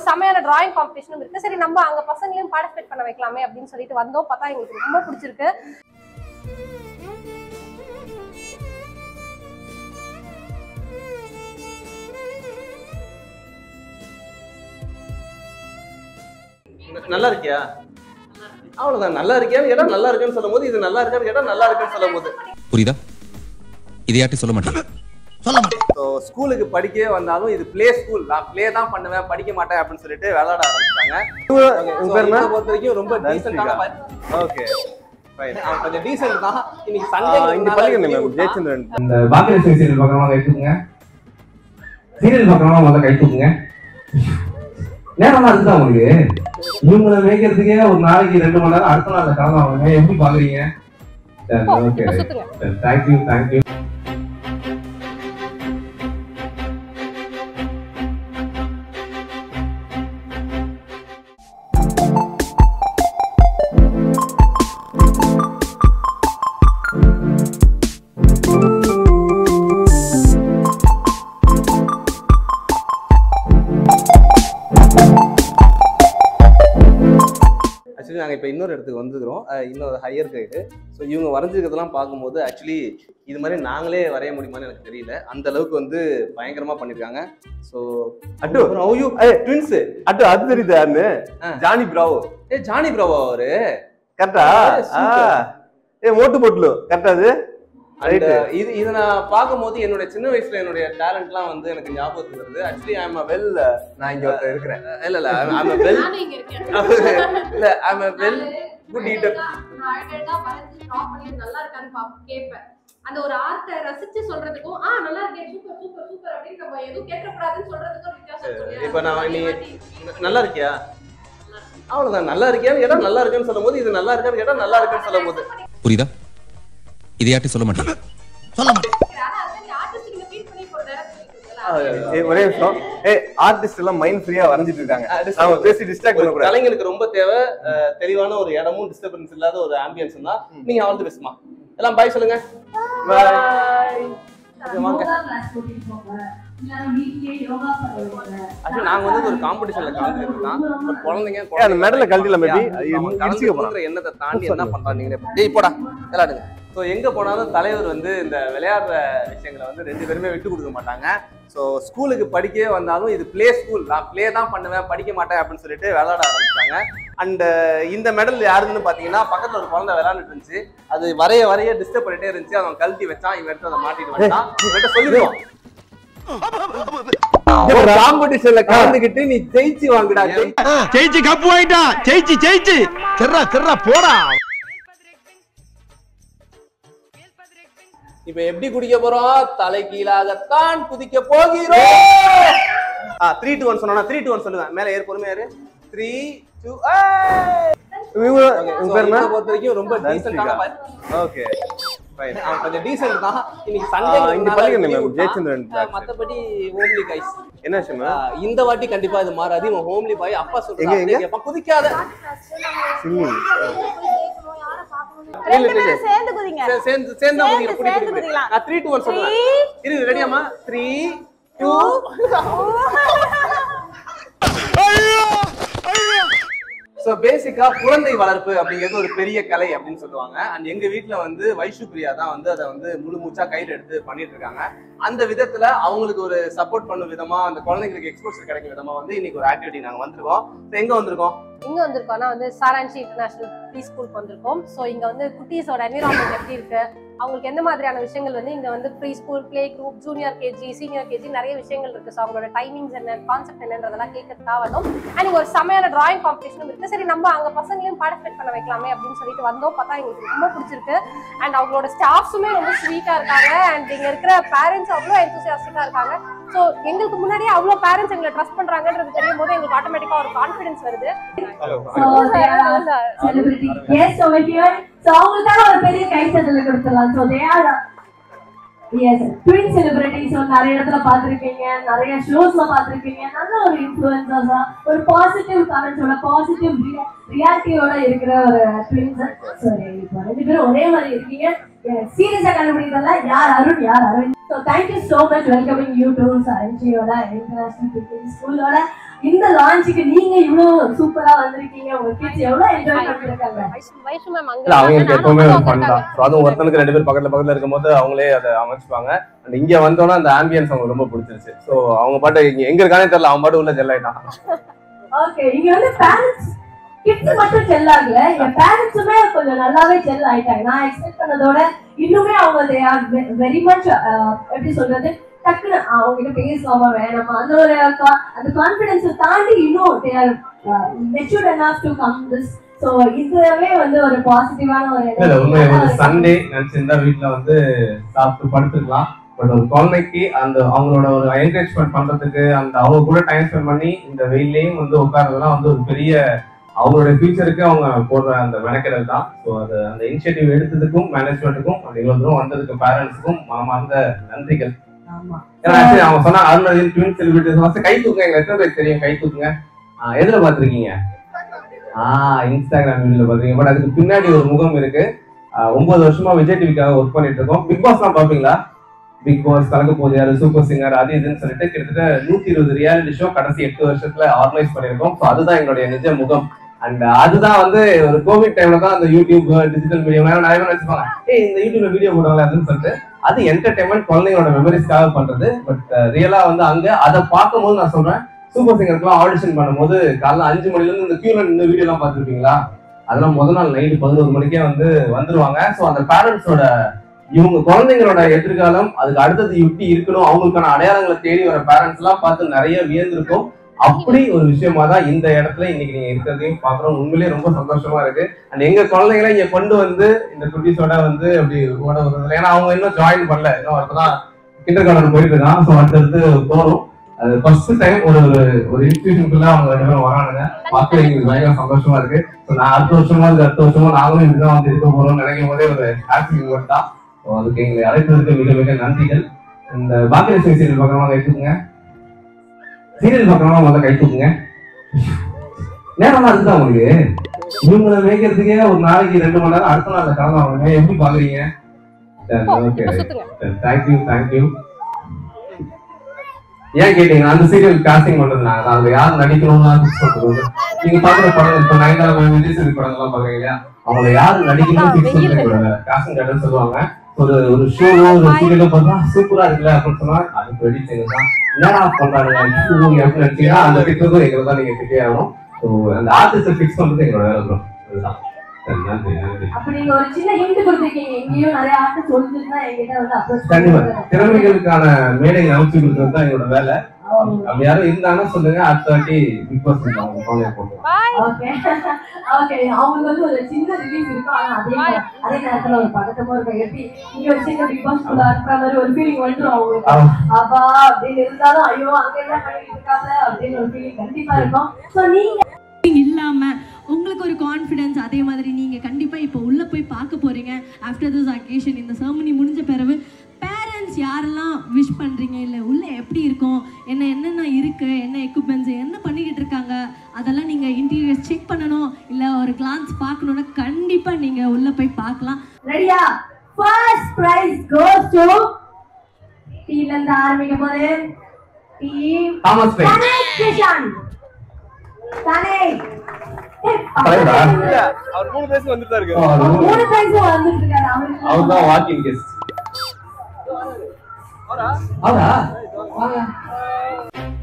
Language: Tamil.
செமையான டிராயிங் காம்படிஷனும் இருக்கு. சரி நம்ம அங்க பசங்களையும் பார்ட்டிசிபேட் பண்ண வைக்கலாமே அப்படின்னு சொல்லிட்டு வந்தோம். பார்த்தா எங்களுக்கு ரொம்ப பிடிச்சிருக்கு. நல்லா இருக்கியா? அவ்வளவுதான். நல்லா இருக்கியா கேட்டா நல்லா இருக்குன்னு சொல்லும் போது, இது நல்லா இருக்கான்னு கேட்டா நல்லா இருக்குன்னு சொல்லும் போது புரியுதா? இதையாட்டி சொல்ல மாட்டேன். ஸ்கூலுக்கு படிக்கவே வந்தாலும் இது பிளே ஸ்கூல், நான் பிளே தான் பண்ணுவேன், படிக்க மாட்டேன் அப்படின்னு சொல்லிட்டு விளையாட ஆரம்பிச்சாங்க. பொறுத்த வரைக்கும் ரொம்ப டீசென்ட்டான. ஓகே ஃபைன், அவன் கொஞ்சம் டீசென்ட் தான். இன்னைக்கு சண்டே இந்த பள்ளிக்கு ஜெயச்சந்திரன் அந்த பாக்கிய சீரியல் பார்க்கறவங்க கை தூக்குங்க. சீரியல் பார்க்கறவங்க முதல்ல கை தூக்குங்க. நேரம் அதுதான் உங்களுக்கு இவங்களை மேய்க்கிறதுக்கே ஒரு நாளைக்கு 2 மணி நேரம் அடுத்த நாள் கிளம்புவாங்க. எப்படி பாக்குறீங்க? Okay thank you thank you. நாங்கள் இப்போ இன்னொரு இடத்துக்கு வந்துக்கிறோம், இன்னொரு ஹையர் கிரேடு. ஸோ இவங்க வரைஞ்சிருக்கிறதெல்லாம் பார்க்கும்போது ஆக்சுவலி இது மாதிரி நாங்களே வரைய முடியுமான்னு எனக்கு தெரியல. அந்த அளவுக்கு வந்து பயங்கரமா பண்ணியிருக்காங்க. ஸோ அட்டு ஐயோ ட்வின்ஸ் அட்டு அது தெரியுது யாருன்னு? Johnny Bravo. ஜானி பிராவோ அவரு கரெக்டா? மோட்டு போட்லு கரெக்டா? இதை நான் பார்க்கும்போது என்னோட சின்ன வயசுல என்னுடைய டேலண்ட்லாம் வந்து எனக்கு ஞாபகத்துக்கு வருது. Actually I am a well நான் இங்க இருக்கிறேன். இல்ல ஐ எம் a well இல்ல I am a well good eater. நான் அழகா வரைஞ்சு ட்ராப் பண்ணி நல்லா இருக்கான்னு கேட்பேன். அந்த ஒரு ஆர்ட்டை ரசிச்சு சொல்றதுக்கும் நல்லா இருக்கே சூப்பர் சூப்பர் சூப்பர் அப்படின்னு நம்ம எதுவும் கேட்கக்கூடாதுன்னு சொல்றதுக்கும் வித்தியாசம் இருக்கு. இப்போ நான் நீ நல்லா இருக்கியா? அவ்வளவுதான். நல்லா இருக்கியான்னு கேட்டா நல்லா இருக்குன்னு சொல்லும் போது, இது நல்லா இருக்கான்னு கேட்டா நல்லா இருக்குன்னு சொல்லும் போது புரியுதா? இதையாட்டி சொல்ல மாட்டேன். ஒரே நிமிஷம். ஆர்டிஸ்ட் எல்லாம் மைண்ட் ஃப்ரீயா வரைஞ்சிட்டு இருக்காங்க. அவங்க பேசி டிஸ்ட்ராக்ட் பண்ண கூடாது. கலைஞருக்கு ரொம்ப தேவை தெளிவான ஒரு இடமும் டிஸ்டர்பன்ஸ் இல்லாத ஒரு ஆம்பியன்ஸ் தான். நீங்க ஆல் தி பெஸ்ட்மா. எல்லாம் பை சொல்லுங்க. பை. வாங்க. நாங்க வந்து ஒரு காம்படிஷன்ல கலந்துக்கிட்டோம். குழந்தைங்க அந்த மெடல்ல கழட்டில மேபி கலந்துக்கிற எண்ணத்தை தாண்டி என்ன பண்றாங்க? டேய் போடா விளையாடுங்க. ஸோ எங்கே போனாலும் தலைவர் வந்து இந்த விளையாடுற விஷயங்களை வந்து 2 பேருமே விட்டு கொடுக்க மாட்டாங்க. ஸோ ஸ்கூலுக்கு படிக்கவே வந்தாலும் இது பிளே ஸ்கூல், நான் பிளே தான் பண்ணுவேன், படிக்க மாட்டேன் அப்படின்னு சொல்லிட்டு விளையாட ஆரம்பிச்சாங்க. அண்ட் இந்த மெடல் யாருன்னு பார்த்தீங்கன்னா பக்கத்தில் ஒரு குழந்தை விளையாண்டுட்டு இருந்துச்சு. அது வரைய டிஸ்டர்ப் பண்ணிட்டே இருந்துச்சு. அவன் கழட்டி வச்சான். இவன் எடுத்து அதை மாட்டிட்டு வந்தான். இவன்கிட்ட சொல்லிடுவான், காம்படிஷன்ல கலந்துக்கிட்டு நீ ஜெயிச்சு வாங்குடா. ஜெயிச்சு கப்பு வாங்கிட்டா. ஜெயிச்சு செர்ரா போடா. இப்ப எப்படி குடிக்க போறோம்? தலை கீழாகத்தான் குதிக்க போகிறோம். 3 2 1 சொன்னா 3 2 1 சொல்லுங்க. மேல ஏறு, பொறுமையா ஏறு. 3 2 உங்க பேர் என்ன? பொறுத்த வரைக்கும் ரொம்ப டீசென்ட்டான பாய். ஓகே ஃபைன், அவன் கொஞ்சம் டீசென்ட் தான். இன்னைக்கு சண்டே இந்த பள்ளிக்கு ஜெயச்சந்திரன். மத்தபடி ஹோம்லி கைஸ் என்ன விஷயமா? இந்த வாட்டி கண்டிப்பா இது மாறாது. இவன் ஹோம்லி பாய். அப்பா சொல்றாங்க கேப்பா, குதிக்காத. சேர்ந்து குதிங்க. சேர்ந்து குதிங்க. 3 2 1 சொல்லுங்க. இரு ரெடியாமா? 3 2 ஸோ பேசிக்கா குழந்தை வளர்ப்பு அப்படிங்கிறது ஒரு பெரிய கலை அப்படின்னு சொல்லுவாங்க. அண்ட் எங்க வீட்டுல வந்து வைஷு பிரியா தான் வந்து அதை வந்து முழு மூச்சா கையில் எடுத்து பண்ணிட்டு இருக்காங்க. அந்த விதத்துல அவங்களுக்கு ஒரு சப்போர்ட் பண்ணும் விதமா, அந்த குழந்தைங்களுக்கு எக்ஸ்போசர் கிடைக்கும் விதமா வந்து இன்னைக்கு ஒரு ஆக்டிவிட்டி நாங்க வந்திருக்கோம். எங்க வந்திருக்கோம்னா வந்து சாரான்சி இன்டர்நேஷனல் ப்ரீ ஸ்கூலுக்கு வந்திருக்கோம். ஸோ இங்க வந்து குட்டீஸோட என்விரான்மெண்ட் எப்படி இருக்கு, அவங்களுக்கு எந்த மாதிரியான விஷயங்கள் வந்து இங்க வந்து pre school, play group, junior KG, senior KG நிறைய விஷயங்கள் இருக்கு. ஸோ அவங்களோட டைமிங்ஸ் என்ன, கான்செப்ட் என்னன்றதெல்லாம் கேட்கறதுக்காக வந்தோம். அண்ட் ஒரு செமையான டிராயிங் காம்படிஷனும் இருக்கு. சரி நம்ம அங்க பசங்களையும் பார்ட்டிசிபேட் பண்ண வைக்கலாமே அப்படின்னு சொல்லிட்டு வந்தோம். பார்த்தா எங்களுக்கு ரொம்ப பிடிச்சிருக்கு. அண்ட் அவங்களோட ஸ்டாஃப்ஸுமே ரொம்ப ஸ்வீட்டா இருக்காங்க. அண்ட் இங்க இருக்கிற பேரண்ட்ஸ் அவ்வளோ எந்தூசியாஸ்டிக்கா இருக்காங்க. ஸோ எங்களுக்கு முன்னாடியே அவ்வளோ பேரண்ட்ஸ் எங்களை ட்ரஸ்ட் பண்றாங்கன்றது தெரியும் போது எங்களுக்கு ஆட்டோமேட்டிக்கா ஒரு கான்ஃபிடன்ஸ் வருது. பெரிய கை சட்டல கொடுத்துடலாம். So they are as twin celebrities நிறைய இடத்துல பார்த்துருப்பீங்க, நிறைய ஷோஸ்ல பார்த்துருப்பீங்க. நல்ல ஒரு இன்ஃப்ளூயன்சர்ஸா, ஒரு பாசிட்டிவ் கமெண்ட்ஸோட, பாசிட்டிவ் ரியாலிட்டியோட இருக்கிற ஒரு ட்வின்ஸ். சரி, இப்போ 2 பேரும் ஒரே மாதிரி இருக்கீங்க. சீரியஸா கண்டுபிடிக்கிறதுல யார் அருண் யார் Aravind. So thank you so much welcoming you to சாரஞ்சியோட இன்டர்நேஷனல் ஸ்கூலோட இந்த லான்ச்சுக்கு நீங்க இவ்வளவு சூப்பரா வந்திருக்கீங்க, உங்க கிட்ஸ் எவ்வளவு என்ஜாய் பண்ணிருக்காங்க? அவங்களுக்கு எப்பவுமே ஃபன் தான். அதுவும் ஒருத்தனுக்கு 2 பேர் பக்கத்துல இருக்கும்போது அவங்களே அதை அமைச்சுப்பாங்க. அண்ட் இங்க வந்தோன்னா அந்த ஆம்பியன்ஸ் அவங்களுக்கு ரொம்ப பிடிச்சிருச்சு. ஸோ அவங்க பாட்டு எங்க இருக்கானே தெரியல, அவன் பாட்டு உள்ள ஜெல் ஆயிட்டான். ஓகே, இங்க வந்து பேரண்ட்ஸ் கிட்ஸ் மட்டும் செல் ஆகல, எங்க பேரண்ட்ஸுமே கொஞ்சம் நல்லாவே செல் ஆயிட்டாங்க. நான் எக்ஸ்பெக்ட் பண்ணதோட இன்னுமே அவங்க வெரி மச் எப்படி சொல்றது, டக்குன்னு அவங்க கிட்ட பேசலாமா வேணாமா அந்த ஒரு அந்த கான்ஃபிடன்ஸை தாண்டி இன்னும் they are matured enough to come this. So இதுவே வந்து ஒரு பாசிட்டிவான ஒரு உண்மை. ஒரு சண்டே நினைச்சிருந்தா வீட்டுல வந்து சாப்பிட்டு படுத்துக்கலாம். பட் ஒரு குழந்தைக்கு அந்த அவங்களோட ஒரு என்கரேஜ்மெண்ட் பண்றதுக்கு அந்த அவங்க கூட டைம் ஸ்பெண்ட் பண்ணி இந்த வெயிலையும் வந்து உட்கார்றதுலாம் வந்து ஒரு பெரிய அவங்களோட ஃபியூச்சருக்கு அவங்க போடுற அந்த மெனக்கெடல் தான். ஸோ அது அந்த இனிஷியேட்டிவ் எடுத்ததுக்கும் மேனேஜ்மெண்ட்டுக்கும் அந்த இவ்வளவு தூரம் வந்ததுக்கு பேரண்ட்ஸுக்கும் மனமார்ந்த நன்றிகள். ஏன்னா அவங்க சொன்னா அருண் ட்வின் செலிபிரிட்டிஸ் கை தூக்குங்க. எங்க எத்தனை பேர் தெரியும் கை தூக்குங்க? எதுல பாத்துருக்கீங்க? இன்ஸ்டாகிராம் வீடியோல பாத்துருக்கீங்க. பட் அதுக்கு பின்னாடி ஒரு முகம் இருக்கு. 9 வருஷமா விஜய் டிவிக்காக ஒர்க் பண்ணிட்டு இருக்கோம். பிக் பாஸ் எல்லாம் பாப்பீங்களா? பிக் பாஸ், கலக்க போதியாரு, சூப்பர் சிங்கர், அது இதுன்னு சொல்லிட்டு கிட்டத்தட்ட 120 ரியாலிட்டி ஷோ கடைசி 8 வருஷத்துல ஆர்கனைஸ் பண்ணிருக்கோம். ஸோ அதுதான் எங்களுடைய நிஜ முகம். அண்ட் அதுதான் வந்து ஒரு கோவிட் டைம்ல தான் அந்த யூடியூப் டிஜிட்டல் மீடியா நிறைய பேர் வச்சுப்பாங்க, இந்த யூடியூப்ல வீடியோ போடுவாங்க அப்படின்னு சொல்லிட்டு. அது என்டர்டைன்மெண்ட், குழந்தைங்களோட மெமரிஸ்க்காக பண்றது. பட் ரியலா வந்து அங்க அதை பார்க்கும்போது நான் சொல்றேன், சூப்பர் சிங்கருக்குலாம் ஆடிஷன் பண்ணும்போது காலைல 5 மணில இருந்து இந்த கியூல நின்று வீடியோ எல்லாம் பார்த்துருப்பீங்களா? அதெல்லாம் முதல் நாள் நைட்டு 11 மணிக்கே வந்து வந்துருவாங்க. ஸோ அந்த பேரண்ட்ஸோட இவங்க குழந்தைங்களோட எதிர்காலம் அதுக்கு அடுத்தது எப்படி இருக்கணும், அவங்களுக்கான அடையாளங்களை தேடி வர பேரண்ட்ஸ் எல்லாம் பார்த்து நிறைய வியந்திருக்கும். அப்படி ஒரு விஷயமா தான் இந்த இடத்துல இன்னைக்கு நீங்க இருக்கிறதையும் பாக்குறோம். உண்மையிலேயே ரொம்ப சந்தோஷமா இருக்கு. அண்ட் எங்க குழந்தைங்களை இங்க கொண்டு வந்து இந்த குட்டீஸோட வந்து அப்படி ஓட வருது. ஏன்னா அவங்க இன்னும் ஜாயின் பண்ணல, இன்னும் அப்பதான் கிண்டர் கார்டன் போயிட்டு இருக்கான். ஸோ அடுத்தடுத்து போறோம். அது ஃபர்ஸ்ட் டைம் ஒரு இன்ஸ்டிடியூஷனுக்குள்ள அவங்க 2 பேரும் வரானுங்க. பார்த்து எங்களுக்கு பயங்கர சந்தோஷமா இருக்கு. ஸோ நான் அடுத்த வருஷமா நாங்களும் இதுதான் வந்து இருக்க போறோம்னு நினைக்கும் போதே ஒரு ஹாப்பி மூமெண்ட் தான். அதுக்கு எங்களை அழைப்பதற்கு மிக மிக நன்றிகள். இந்த பாக்கியலட்சுமி சீரியல் பக்கமா கை தூக்குங்க. சீரியல் பக்கமா முதல்ல கை தூக்குங்க. நேரம் அதுதான் உங்களுக்கு இவங்களை மேய்க்கிறதுக்கே ஒரு நாளைக்கு 2 மணி நேரம், அடுத்த நாள் கிளம்ப எப்படி பாக்குறீங்க? தேங்க்யூ. ஏன் கேட்டீங்க? அந்த சீரியல் காஸ்டிங் பண்றது நாங்க தான். அதுல யார் நடிக்கணும்னு சொல்றது. நீங்க பாக்குற படம் இப்ப 9 விஜய் சேதுபதி படம் எல்லாம் பாக்குறீங்க இல்லையா? அவங்களை யாரு நடிக்கணும்னு காஸ்டிங் டேரக்டர் சொல்லுவாங்க. ஒரு ஷோவோ ஒரு சீரியலோ பார்த்தா சூப்பரா இருக்குல்ல அப்படின்னு சொன்னா அது ப்ரொடியூசர் தான் என்னடா பண்றாங்க அப்படின்னு நினைச்சீங்கன்னா அந்த பிக்சரும் எங்களை தான் நீங்க கிட்டே ஆகணும். ஸோ அந்த ஆர்டிஸ்ட ஃபிக்ஸ் பண்றது எங்களோட வேலை ப்ரோ. அதுதான். திறமைகளுக்கான மேடை அமைச்சு கொடுக்கறது தான் எங்களோட வேலை. அப்படி யாரும் இருந்தாங்கன்னா சொல்லுங்க, அடுத்த வாட்டி பிக் பாஸ் அவங்களுக்கு வந்து ஒரு சின்ன ரிலீஸ் இருக்கும். ஆனா அதே நேரத்துல ஒரு பதட்டமா இருக்கும். எப்படி இங்க ஒரு சின்ன பிக் பாஸ் இருக்கிற மாதிரி ஒரு ஃபீலிங் வந்துடும் அவங்களுக்கு. அப்பா அப்படின்னு இருந்தாலும் ஐயோ அங்க என்ன பண்ணிட்டு இருக்காங்க அப்படின்னு ஒரு ஃபீலிங் கண்டிப்பா இருக்கும். ஸோ நீங்க இல்லாம உங்களுக்கு ஒரு கான்ஃபிடன்ஸ், அதே மாதிரி நீங்க கண்டிப்பா இப்போ உள்ள போய் பார்க்க போறீங்க. ஆஃப்டர் திஸ் அக்கேஷன், இந்த செரமனி முடிஞ்ச பிறகு பேரண்ட்ஸ் யாரெல்லாம் விஷ் பண்றீங்க, இல்லை உள்ள எப்படி இருக்கும், என்னென்ன இருக்கு, என்ன எக்யூப்மெண்ட்ஸ், என்ன பண்ணிக்கிட்டு இருக்காங்க, அதெல்லாம் நீங்க இன்டீரியர் செக் பண்ணணும், இல்ல ஒரு கிளான்ஸ் பார்க்கணும்னா கண்டிப்பா நீங்க உள்ள போய் பார்க்கலாம். ரெடியா? ஃபர்ஸ்ட் பிரைஸ் கோஸ் டு டீல இருந்து ஆரம்பிக்க போது டீம் தாமஸ் கிஷன். தானே அவர் 3 பிரைஸ் வந்துட்டா இருக்கு. 3 பிரைஸ் வந்துட்டு இருக்காரு. அவர்தான் வாக்கிங் கெஸ்ட். அவரா வாங்க.